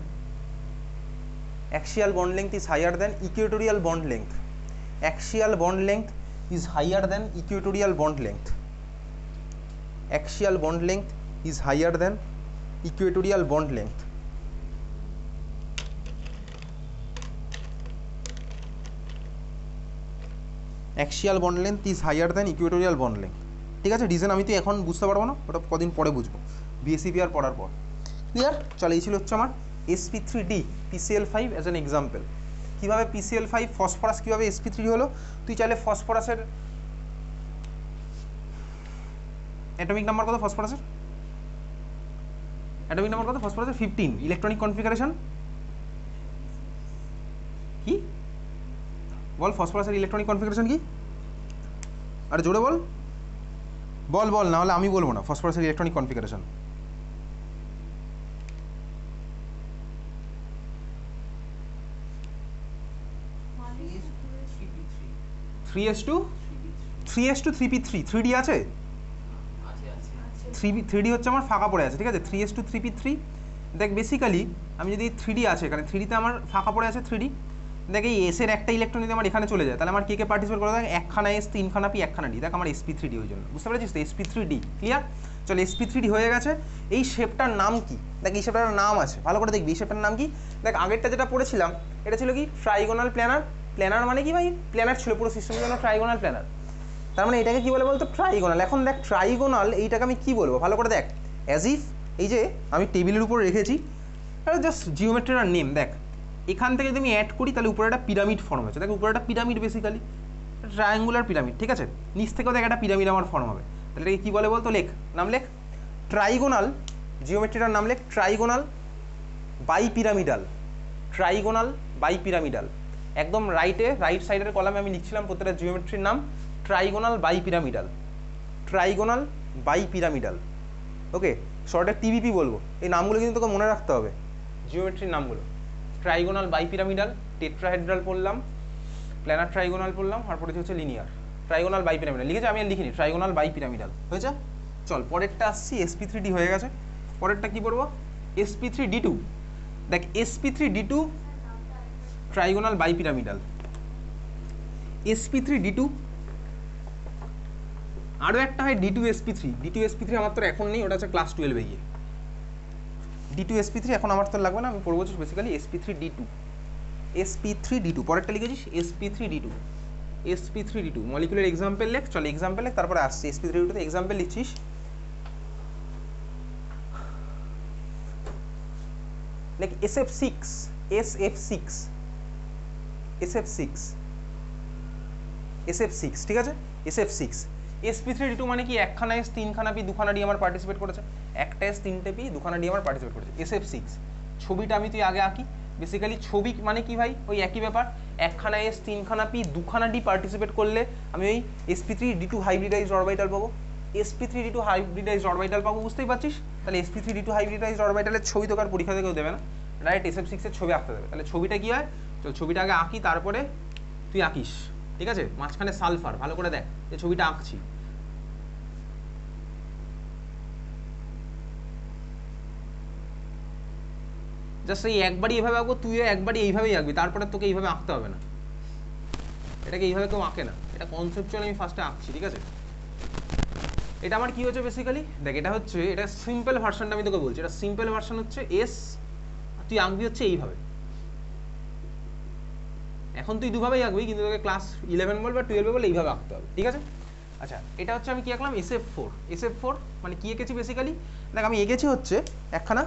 axial bond length is higher than equatorial bond length. Axial bond length is higher than equatorial bond length. Axial bond length is higher than equatorial bond length. Axial bond length is higher than equatorial bond length. ঠিক আছে, reason আমি তো এখন বুঝতে পারবো না, ওটা কদিন পরে বুঝবো বিএসিপিআর পড়ার পর। ক্লিয়ার? চলে এই ছিল হচ্ছে আমার sp three d PCl five as an example. কীভাবে পিসিএল ফাইভ ফসফরাস কীভাবে এসপি থ্রি হলো, তুই চাইলে ফসফরাসের অ্যাটমিক নাম্বার কত, ফসফরাসের অ্যাটমিক নাম্বার কত, ফসফরাসের ফিফটিন, ইলেকট্রনিক কনফিগারেশন কি বল, ফসফরাসের ইলেকট্রনিক কনফিগারেশন কি, আরে জোরে বল বল বল, না হলে আমি বলবো না। ফসফরাসের electronic configuration three s two three s two three p three, three d আছে, থ্রি থ্রি ডি হচ্ছে আমার ফাঁকা পড়ে আছে, ঠিক আছে, three s two three p three. দেখ বেসিক্যালি আমি যদি থ্রি ডি আছে এখানে, থ্রি ডিতে আমার ফাঁকা পড়ে আছে থ্রি ডি, দেখ এই এসের একটা ইলেকট্রন যদি আমার এখানে চলে যায়, তাহলে আমার কে কে পার্টিসিপেট করে, দেখ একখানা এস, তিনখানা পি, একখানা ডি, দেখ আমার এসপি থ্রি ডি ওই জন্য, বুঝতে পেরেছিস তো, এসপি থ্রি ডি। ক্লিয়ার? চলো এসপি থ্রি ডি হয়ে গেছে। এই শেপটার নাম কি, দেখ এই শেপটার নাম আছে, ভালো করে দেখবি এই শেপটার নাম কি। দেখ আগেরটা যেটা পড়েছিলাম এটা ছিল কি ট্রাইগোনাল প্ল্যানার। প্ল্যানার মানে কি ভাই, প্ল্যানার ছিল পুরো সিস্টেমের জন্য ট্রাইগোনাল প্ল্যানার, তার মানে এটাকে কি বলে বলতো, ট্রাইগোনাল। এখন দেখ ট্রাইগোনাল এইটাকে আমি কি বলবো ভালো করে দেখ, অ্যাজ ইফ এই যে আমি টেবিলের উপর রেখেছি, জাস্ট জিওমেট্রির আর নেম। দেখ এখান থেকে যদি আমি অ্যাড করি তাহলে উপরে একটা পিরামিড ফর্ম হয়েছে, দেখ উপরে একটা পিরামিড, বেসিক্যালি ট্রায়াঙ্গুলার পিরামিড, ঠিক আছে, নিচ থেকেও দেখ একটা পিরামিড আমার ফর্ম হবে, তাহলে এটাকে কী বলে বলতো, লেখ নাম লেখ ট্রাইগোনাল, জিওমেট্রিটার নাম লেখ trigonal bipyramidal, trigonal bipyramidal. একদম রাইটে রাইট সাইডের কলামে আমি লিখছিলাম প্রত্যেকটা জিওমেট্রির নাম trigonal bipyramidal, trigonal bipyramidal. Okay, শর্টে টিবিপি বলবো, এই নামগুলো কিন্তু তোকে মনে রাখতে হবে, জিওমেট্রির নামগুলো। ট্রাইগোনাল বাই পিরামিডাল, টেট্রাহেড্রাল পড়লাম, প্ল্যানার ট্রাইগোনাল পড়লাম, আর পড়েছি হচ্ছে লিনিয়ার। ট্রাইগোনাল বাই পিরামিডাল লিখেছি আমি, আর লিখিনি, ট্রাইগোনাল বাই পিরামিডাল হয়েছে। চল পরেরটা আসছি, এসপি থ্রি ডি হয়ে গেছে, পরেরটা কি পড়বো, এসপি থ্রি ডি টু। দেখ sp three d two trigonal bipyramidal, sp three d two. আরও একটা হয় d two sp three, d two sp three আমার তো এখন নেই, ওটা হচ্ছে ক্লাস টুয়েলভে গিয়ে। ডি টু এসপি থ্রি এখন আমার তো লাগবে না, আমি পড়বো basically sp three d two, sp three d two. পরেরটা লিখেছিস sp three d two, sp three d two molecular example লেখ। চল এক্সাম্পল লেখ, তারপরে আসছে এসপি থ্রি ডি টুতে এক্সাম্পল লিখছিস। লেখ S F six, S F six, S F six, S F six, ঠিক আছে, S F six. Sp three d two মানে কি, একখানা এস, তিনখানা পি, দুখানা ডি আমার পার্টিসিপেট করেছে, একটা এস, তিনটে পি, দুখানা ডি আমার পার্টিসিপেট করেছে, এস এফ সিক্স। ছবিটা আমি তুই আগে আঁকি, বেসিক্যালি ছবি মানে কি ভাই, ওই একই ব্যাপার, একখানা এস, তিনখানা পি, দুখানা ডি পার্টিসিপেট করলে আমি ওই sp three d two hybridized orbital পাবো, sp three d two hybridized orbital পাবো, বুঝতেই পারছিস। তাহলে sp three d two hybridized অরবিটালের ছবি তোকে আর পরীক্ষা থেকেও দেবে না, ডাইরেক্ট এস এফ সিক্সের ছবি আঁকতে দেবে। তাহলে ছবিটা কি হয়, চল ছবিটা আগে আঁকি, তারপরে তুই আঁকিস, ঠিক আছে। মাঝখানে সালফার, ভালো করে দেখ যে ছবিটা আঁকছি। জাস্ট এই একবারই এইভাবে আঁকবো, তুইও একবারই এইভাবেই আঁকবি, তারপরে তোকে এইভাবে আঁকতে হবে না, এটাকে এইভাবে কেউ আঁকে না, এটা কনসেপচুয়াল আমি ফার্স্টে আঁকছি, ঠিক আছে। এটা আমার কি হচ্ছে বেসিক্যালি, দেখ এটা হচ্ছে, এটা সিম্পল ভার্সনটা আমি তোকে বলছি, এটা সিম্পল ভার্সন হচ্ছে এস, তুই আঁকবি হচ্ছে এইভাবে। এখন তুই দুভাবেই আঁকবি, কিন্তু তোকে ক্লাস ইলেভেন বল বা টুয়েলভে বল এইভাবে আঁকতে হবে, ঠিক আছে। আচ্ছা এটা হচ্ছে আমি কি আঁকলাম, S F four, S F four মানে কি এঁকেছি বেসিক্যালি, দেখ আমি এঁকেছি হচ্ছে একখানা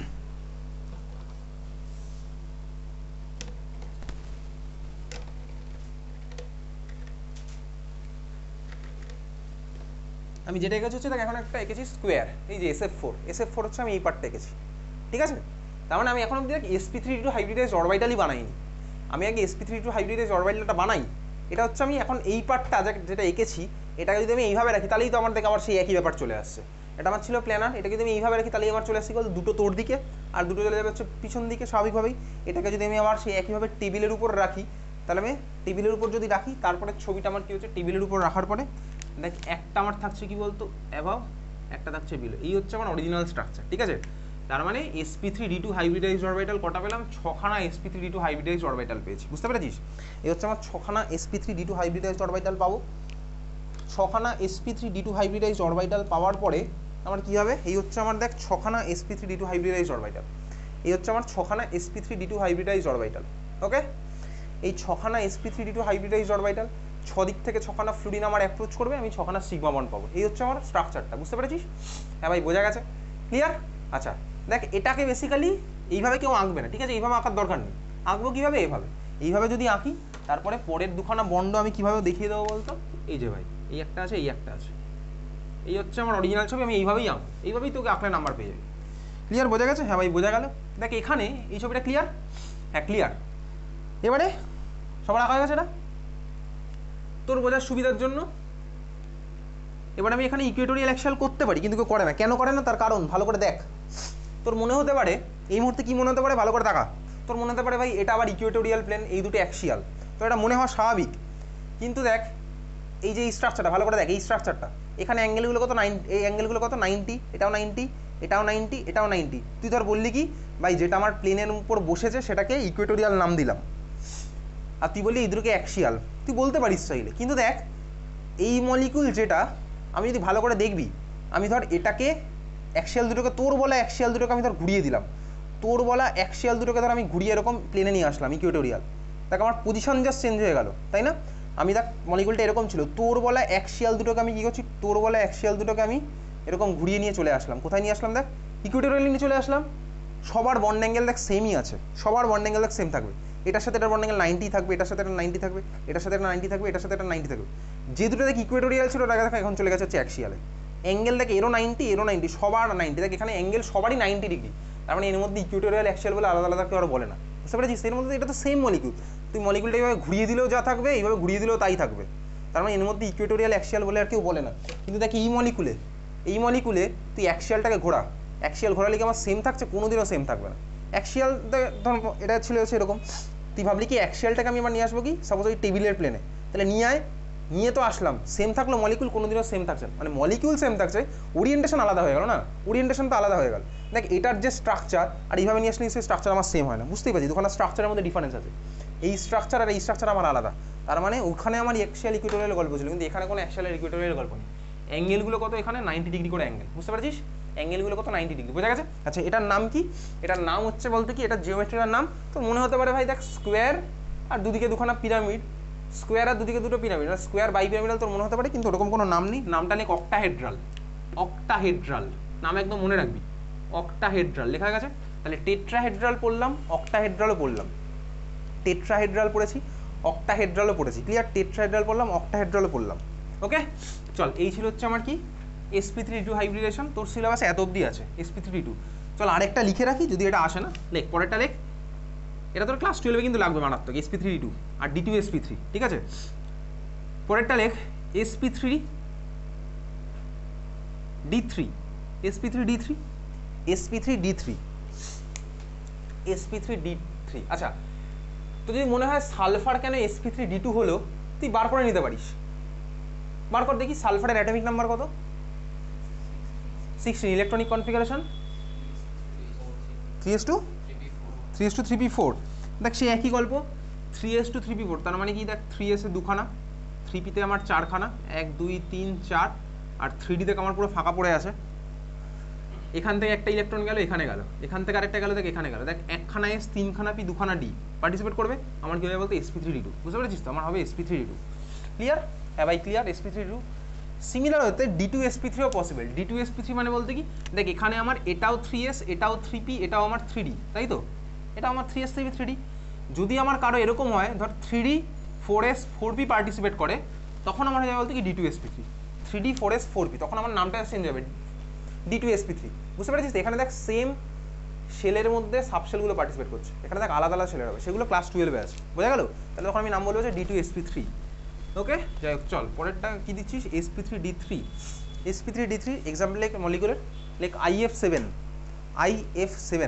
আমি যেটা এঁকেছি হচ্ছে, দেখ এখন একটা এঁকেছি স্কোয়ার, এই যে S F four, S F four হচ্ছে আমি এই পার্টটা এঁকেছি, ঠিক আছে। তার মানে আমি এখন অব্দি দেখ এসপি থ্রি টু হাইব্রিডাইজড অরবিটালই বানাইনি, আমি আগে এসপি থ্রি টু হাইব্রিডাইজ অরবিটালটা বানাই। এটা হচ্ছে আমি এখন এই পার্টটা যেটা এঁকেছি এটাকে যদি আমি এইভাবে রাখি তাহলেই তো আমার দেখে আবার সেই একই ব্যাপার চলে আসছে। এটা আমার ছিল প্ল্যানার, এটাকে যদি আমি এইভাবে রাখি তাহলেই আমার চলে আসছে দুটো তোর দিকে আর দুটো চলে যাবে হচ্ছে পিছন দিকে স্বাভাবিকভাবেই। এটাকে যদি আমি আবার সেই একইভাবে টেবিলের উপর রাখি তাহলে আমি টেবিলের উপর যদি রাখি তারপরে ছবিটা আমার কী হচ্ছে টেবিলের উপর রাখার পরে দেখ একটা আমার থাকছে কি বলতো অ্যাবাভ, একটা থাকছে বিলো। এই হচ্ছে আমার অরিজিনাল স্ট্রাকচার, ঠিক আছে। তার মানে sp three d two hybridize orbital কটা পেলাম? ছখানা sp three d two hybridize orbital পেয়েছি, বুঝতে পেরেছিস? এই হচ্ছে আমার ছখানা sp three d two hybridize orbital পাবো। ছখানা sp three d two hybridize orbital পাওয়ার পরে আমার কী হবে? এই হচ্ছে আমার দেখ ছখানা sp three d two hybridize orbital. এই হচ্ছে আমার ছখানা sp three d two hybridize orbital. Okay, এই ছখানা sp three d two hybridize orbital ছদিক থেকে ছখানা ফ্লুরিন আমার অ্যাপ্রোচ করবে, আমি ছখানা সিগমা বন্ড পাবো। এই হচ্ছে আমার স্ট্রাকচারটা, বুঝতে পেরেছিস? হ্যাঁ ভাই, বোঝা গেছে? ক্লিয়ার? আচ্ছা দেখ, এটাকে বেসিক্যালি এইভাবে কেউ আঁকবে না, ঠিক আছে? এইভাবে আঁকার দরকার নেই। আঁকবো কীভাবে? এইভাবে। এইভাবে যদি আঁকি তারপরে পরের দুখানা বন্ড আমি কীভাবে দেখিয়ে দেবো বলতো? এই যে ভাই, এই একটা আছে, এই একটা আছে, এই হচ্ছে আমার অরিজিনাল ছবি। আমি এইভাবেই আঁকবো, এইভাবেই তোকে আঁকলে নাম্বার পেয়ে যাবে। ক্লিয়ার? বোঝা গেছে? হ্যাঁ ভাই, বোঝা গেল। দেখ এখানে এই ছবিটা ক্লিয়ার? হ্যাঁ ক্লিয়ার। এবারে সবার আঁকা হয়ে গেছে এটা তোর বোঝার সুবিধার জন্য। এবার আমি এখানে ইকুয়েটোরিয়াল অ্যাক্সিয়াল করতে পারি, কিন্তু কেউ করে না। কেন করে না? তার কারণ ভালো করে দেখ। তোর মনে হতে পারে এই মুহূর্তে কি মনে হতে পারে, ভালো করে তাকা। তোর মনে হতে পারে ভাই এটা আবার ইকুয়েটোরিয়াল প্লেন, এই দুটো অ্যাক্সিয়াল। তো এটা মনে হওয়া স্বাভাবিক, কিন্তু দেখ এই যে এই স্ট্রাকচারটা ভালো করে দেখ, এই স্ট্রাকচারটা এখানে অ্যাঙ্গেলগুলো কত? নাইন এই অ্যাঙ্গেলগুলো কত? নাইনটি, এটাও নাইনটি, এটাও নাইনটি, এটাও নাইনটি। তুই ধর বললি কি ভাই যেটা আমার প্লেনের উপর বসেছে সেটাকে ইকুয়েটোরিয়াল নাম দিলাম, আর তুই বললি এই দুটোকে অ্যাক্সিয়াল। তুই বলতে পারিস চাইলে, কিন্তু দেখ এই মলিকুল যেটা আমি যদি ভালো করে দেখবি, আমি ধর এটাকে অ্যাক্সিয়াল দুটোকে, তোর বলা অ্যাক্সিয়াল দুটোকে আমি ধর ঘুরিয়ে দিলাম, তোর বলা অ্যাক্সিয়াল দুটোকে ধর আমি ঘুরিয়ে এরকম প্লেনে নিয়ে আসলাম ইকুয়েটোরিয়াল। দেখ আমার পজিশন জাস্ট চেঞ্জ হয়ে গেল, তাই না? আমি দেখ মলিকুলটা এরকম ছিল, তোর বলা অ্যাক্সিয়াল দুটোকে আমি কী করছি, তোর বলা অ্যাক্সিয়াল দুটোকে আমি এরকম ঘুরিয়ে নিয়ে চলে আসলাম। কোথায় নিয়ে আসলাম? দেখ ইকুয়েটোরিয়াল নিয়ে চলে আসলাম। সবার বন্ড অ্যাঙ্গেল দেখ সেমই আছে, সবার বন্ড অ্যাঙ্গেল দেখ সেম থাকবে। এটার সাথে এটার বন্ড অ্যাঙ্গেল নাইনটি থাকবে, এটার সাথে এটা নাইনটি থাকবে, এটার সাথে এটা নাইনটি থাকবে, এটার সাথে এটা নাইনটি থাকবে। যে দুটো দেখ ইকুয়েটোরিয়াল ছিল ওটা দেখ এখন চলে গেছে হচ্ছে অ্যাক্সিয়ালে। অ্যাঙ্গেল দেখ এরও নাইনটি, এরও নাইনটি, সবার নাইনটি। দেখ এখানে অ্যাঙ্গেল সবারই নাইনটি ডিগ্রি। তার মানে এর মধ্যে ইকুয়েটোরিয়াল অ্যাক্সিয়াল বলে আলাদা আলাদা কেউ আর বলে না, বুঝতে পেরেছিস? এর মধ্যে এটা তো সেম মলিকুল। তুই মলিকুলটা এইভাবে ঘুরিয়ে দিলেও যা থাকবে, এইভাবে ঘুরিয়ে দিলেও তাই থাকবে। তার মানে এর মধ্যে ইকুয়েটোরিয়াল অ্যাক্সিয়াল বলে আর কেউ বলে না। কিন্তু দেখ এই মলিকুলে, এই মলিকুলে তুই অ্যাক্সিয়ালটাকে ঘোরা, অ্যাক্সিয়াল ঘোরালে কি আমার সেম থাকছে? কোনোদিনও সেম থাকবে না। অ্যাক্সিয়াল ধর এটা ছিল সেরকম, তুই ভাবলি কি অ্যাক্সিয়ালটাকে আমি আবার নিয়ে আসবো কি সাপোজ ওই টেবিলের প্লেনে, তাহলে নিয়ে আয়, নিয়ে তো আসলাম, সেম থাকলো মলিকুল, কোনোদিনও সেম থাকছে না। মানে মলিকুল সেম থাকছে, ওরিয়েন্টেশন আলাদা হয়ে গেল না, ওরিয়েন্টেশন তো আলাদা হয়ে গেল। দেখ এটার যে স্ট্রাকচার আর এইভাবে নিয়ে আসলে সেই স্ট্রাকচার আমার সেম হয় না, বুঝতেই পারছি দুখানা স্ট্রাকচারের মধ্যে ডিফারেন্স আছে। এই স্ট্রাকচার আর এই স্ট্রাকচার আমার আলাদা। তার মানে ওখানে আমার অ্যাক্সিয়াল ইকুয়েটোরিয়াল গল্প ছিল, কিন্তু এখানে কোনো অ্যাক্সিয়াল ইকুয়েটোরিয়াল গল্প নেই। অ্যাঙ্গেলগুলো কত? এখানে নাইনটি ডিগ্রি করে অ্যাঙ্গেল, বুঝতে পারছিস? অ্যাঙ্গেলগুলো কত? নাইনটি ডিগ্রি, বোঝা গেছে? আচ্ছা এটার নাম কি? এটার নাম হচ্ছে বলতে কি, এটা জিওমেট্রির নাম। তো মনে হতে পারে ভাই দেখ স্কোয়ার আর দুদিকে দুখানা পিরামিড, স্কোয়ার আর দুদিকে দুটো পিরামিড, স্কোয়ার বাই পিরামিডাল তোর মনে হতে পারে, কিন্তু ওরকম কোনো নাম নেই। নামটা নেই অক্টাহেড্রাল, অক্টাহেড্রাল নাম একদম মনে রাখবি, অক্টাহেড্রাল লেখা গেছে। তাহলে টেট্রাহেড্রাল পড়লাম, অক্টাহেড্রালও পড়লাম, টেট্রাহেড্রাল পড়েছি, অক্টাহেড্রালও পড়েছি। ক্লিয়ার? টেট্রাহেড্রাল পড়লাম, অক্টাহেড্রালও পড়লাম। ওকে চল, এই ছিল হচ্ছে আমার কি এসপি থ্রি টু হাইব্রিডেশন। তোর সিলেবাসে এত অবধি আছে এসপি থ্রি টু। চল আরেকটা লিখে রাখি, যদি এটা আসে না লেখ, পরেরটা লেখ। এটা তোর ক্লাস টুয়েলভে কিন্তু লাগবে মারাত্মক, এসপি থ্রি টু আর ডি টু এসপি থ্রি, ঠিক আছে? পরেরটা লেখ sp three d three, sp three d three, sp three d three, sp three d three. আচ্ছা তো যদি মনে হয় সালফার কেন এসপি থ্রি ডি টু হলো, তুই বার করে নিতে পারিস। বার কর দেখি সালফারের অ্যাটমিক নাম্বার কত? Sixteen. Electronic configuration three s two three s two three p four. দেখ সে একই গল্প, three s two three p four. তার মানে কি দেখ থ্রি এসে দুখানা, থ্রি পিতে আমার চারখানা, এক দুই তিন চার, আর থ্রি ডিতে আমার পুরো ফাঁকা পড়ে আছে। এখান থেকে একটা ইলেকট্রন গেল, এখানে গেল, এখান থেকে আরেকটা গেল, দেখ এখানে গেল। দেখ একখানা এস, তিনখানা পি, দুখানা ডি পার্টিসিপেট করবে। আমার কী হবে বলতে এসপি থ্রি ডি টু, বুঝতে পেরেছিস তো? আমার হবে sp three d two. Clear? হ্যাঁ ভাই clear. Sp three d two similar হতে ডি টু এসপি থ্রিও possible. D two sp three মানে বলতে কি, দেখ এখানে আমার এটাও থ্রি এস, এটাও থ্রি পি, এটাও আমার থ্রি ডি, তাই তো? এটা আমার three s three p three d. যদি আমার কারো এরকম হয় ধর three d four s four p participate করে, তখন আমার হয়ে যাবে বলতে কি d two sp three, three d four s four p, তখন আমার নামটা চেঞ্জ হবে ডি টু এসপি থ্রি, বুঝতে পেরেছিস? এখানে দেখ সেম সেলের মধ্যে সাবশেলগুলো পার্টিসিপেট করছে। এখানে দেখ আলাদা আলাদা সেলের হবে, সেগুলো ক্লাস টুয়েলভে আছে, বোঝা গেল? তাহলে তখন আমি নাম বলবো যে d two s p three. Okay, যাই হোক, চল পরেরটা কি দিচ্ছিস, s p three d three. S p three d three example লেখ মলিকুলার, লেখ I F seven. I F seven,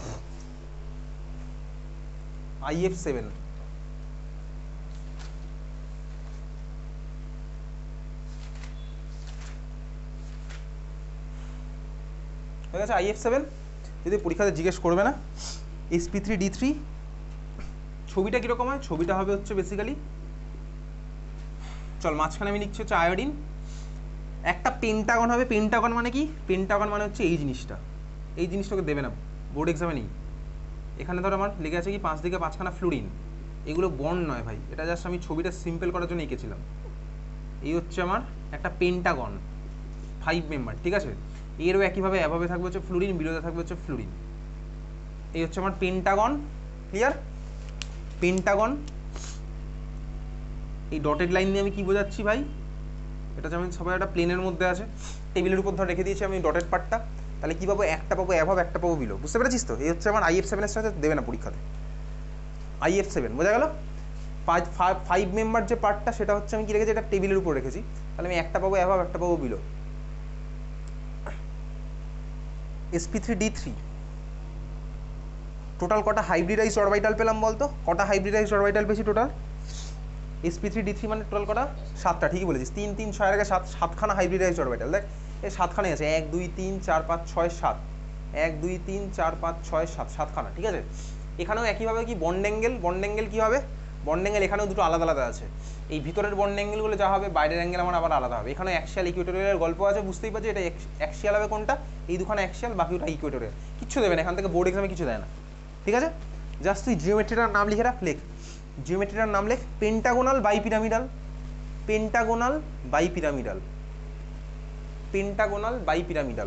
I F seven. হয়ে গেছে আই এফ সেভেন, যদি পরীক্ষাতে জিজ্ঞেস করবে না। S p three d three ছবিটা কীরকম হয়, ছবিটা হবে হচ্ছে বেসিক্যালি, চল মাঝখানে আমি লিখছি হচ্ছে আয়োডিন, একটা পেন্টাগন হবে। পেন্টাগন মানে কি, পেন্টাগন মানে হচ্ছে এই জিনিসটা, এই জিনিসটাকে দেবে না বোর্ড এক্সামে নেই। এখানে ধর আমার লেগে আছে কি পাঁচ দিকে পাঁচখানা ফ্লুরিন, এগুলো বন্ড নয় ভাই, এটা জাস্ট আমি ছবিটা সিম্পল করার জন্য এঁকেছিলাম। এই হচ্ছে আমার একটা পেন্টাগন, ফাইভ মেম্বার, ঠিক আছে। এরও একইভাবে এভাবে থাকবে হচ্ছে ফ্লুরিন, বিলোতে থাকবে হচ্ছে ফ্লুরিন। এই হচ্ছে আমার পেন্টাগন, ক্লিয়ার? পেন্টাগন। এই ডটেড লাইন দিয়ে আমি কি বোঝাচ্ছি ভাই, এটা যেমন সবাই একটা প্লেনের মধ্যে আছে, টেবিলের উপর ধর রেখে দিয়েছি আমি ডটেড পার্টটা, তাহলে কী পাবো, একটা পাবো অ্যাভাব, একটা পাবো বিলো, বুঝতে পেরেছিস তো? এই হচ্ছে আমার আই এফ সেভেনের সাথে দেবে না পরীক্ষাতে, আই এফ সেভেন, বোঝা গেল? পাঁচ ফাইভ মেম্বার যে পার্টটা সেটা হচ্ছে আমি কি রেখেছি, এটা টেবিলের উপর রেখেছি, তাহলে আমি একটা পাবো অ্যাভাব, একটা পাবো below. S p three d three total কটা হাইব্রিডাইজ অরবিটাল পেলাম বলতো, কটা হাইব্রিডাইজ অরবিটাল পেয়েছি total? S p three d three মানে টোটাল কটা, সাতটা, ঠিকই বলেছিস। তিন তিন ছয়ের আগে সাত, সাতখানা হাইব্রিডাইজ অরবিটাল, দেখ এই সাতখানাই আছে, এক দুই তিন চার পাঁচ ছয় সাত, এক দুই তিন চার পাঁচ ছয় সাত, সাতখানা, ঠিক আছে। এখানেও একইভাবে কি বন্ড অ্যাঙ্গেল, বন্ড অ্যাঙ্গেল কী হবে, বন্ড অ্যাঙ্গেল এখানেও দুটো আলাদা আলাদা আছে। এই ভিতরের বন্ড অ্যাঙ্গেলগুলো যা হবে, বাইরের অ্যাঙ্গেল আমার আবার আলাদা হবে। এখানে অ্যাক্সিয়াল ইকুয়েটোরিয়াল গল্প আছে, বুঝতেই পারছি। এটা অ্যাক্সিয়াল হবে কোনটা, এই দুখানে অ্যাক্সিয়াল, বাকি ওটা ইকুয়েটোরিয়াল। কিচ্ছু দেবে না এখান থেকে, বোর্ড এক্সামে কিছু দেয় না, ঠিক আছে। জাস্ট তুই জিওমেট্রিটার নাম লিখে রাখ, লেখ জিওমেট্রিটার নাম লেখ, pentagonal bipyramidal, pentagonal bipyramidal, pentagonal bipyramidal,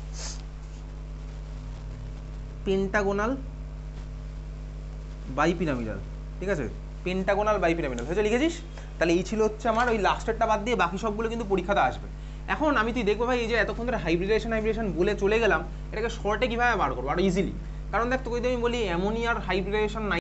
pentagonal bipyramidal, ঠিক আছে। পেন্টাগোনাল বাইপিরামিডাল হয়েছে, লিখেছিস? তাহলে এই ছিল হচ্ছে আমার ওই লাস্টেরটা বাদ দিয়ে বাকি সবগুলো কিন্তু পরীক্ষাতে আসবে। এখন আমি তুই দেখবো ভাই, এই যে এতক্ষণ ধরে হাইব্রিডেশন হাইব্রিডেশন বলে চলে গেলাম, এটাকে শর্টে কীভাবে বার করবো আর ইজিলি। কারণ দেখ তোকে যদি আমি বলি অ্যামোনিয়ার হাইব্রিডেশন